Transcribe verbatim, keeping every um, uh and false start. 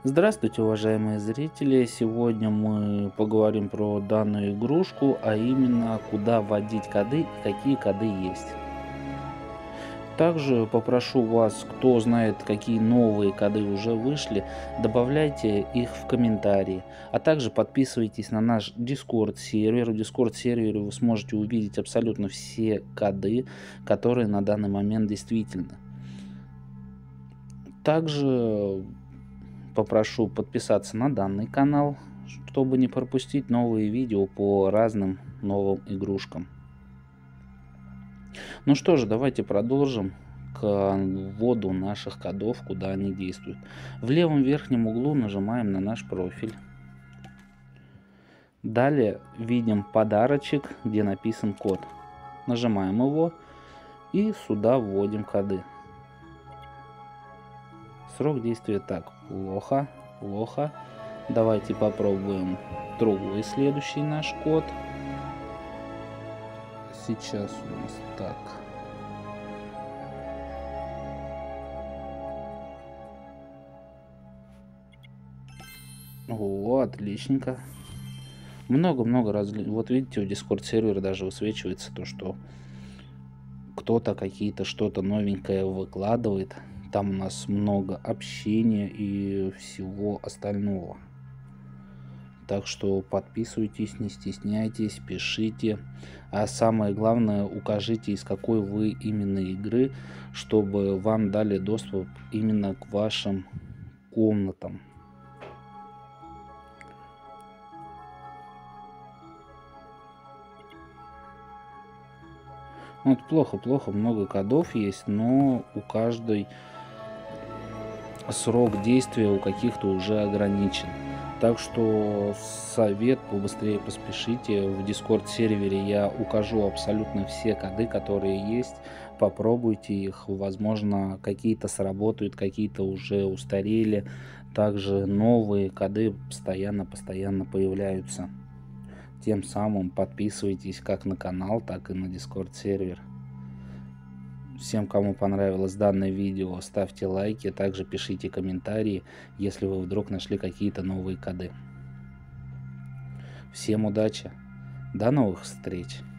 Здравствуйте, уважаемые зрители! Сегодня мы поговорим про данную игрушку, а именно куда вводить коды и какие коды есть. Также попрошу вас, кто знает, какие новые коды уже вышли, добавляйте их в комментарии. А также подписывайтесь на наш Discord сервер. В Discord сервере вы сможете увидеть абсолютно все коды, которые на данный момент действительны. Также попрошу подписаться на данный канал, чтобы не пропустить новые видео по разным новым игрушкам. Ну что же, давайте продолжим к вводу наших кодов, куда они действуют. В левом верхнем углу нажимаем на наш профиль. Далее видим подарочек, где написан код. Нажимаем его и сюда вводим коды. Срок действия так, плохо, плохо. Давайте попробуем другой следующий наш код. Сейчас у нас так. О, отличненько. Много-много различных. Вот видите, у Discord сервера даже высвечивается то, что кто-то какие-то что-то новенькое выкладывает. Там у нас много общения и всего остального. Так что подписывайтесь, не стесняйтесь, пишите. А самое главное, укажите, из какой вы именно игры, чтобы вам дали доступ именно к вашим комнатам. Вот плохо-плохо, много кодов есть, но у каждой срок действия у каких-то уже ограничен. Так что совет, побыстрее поспешите. В Discord сервере я укажу абсолютно все коды, которые есть. Попробуйте их. Возможно, какие-то сработают, какие-то уже устарели. Также новые коды постоянно-постоянно появляются. Тем самым подписывайтесь как на канал, так и на Discord сервер. Всем, кому понравилось данное видео, ставьте лайки, также пишите комментарии, если вы вдруг нашли какие-то новые коды. Всем удачи, до новых встреч!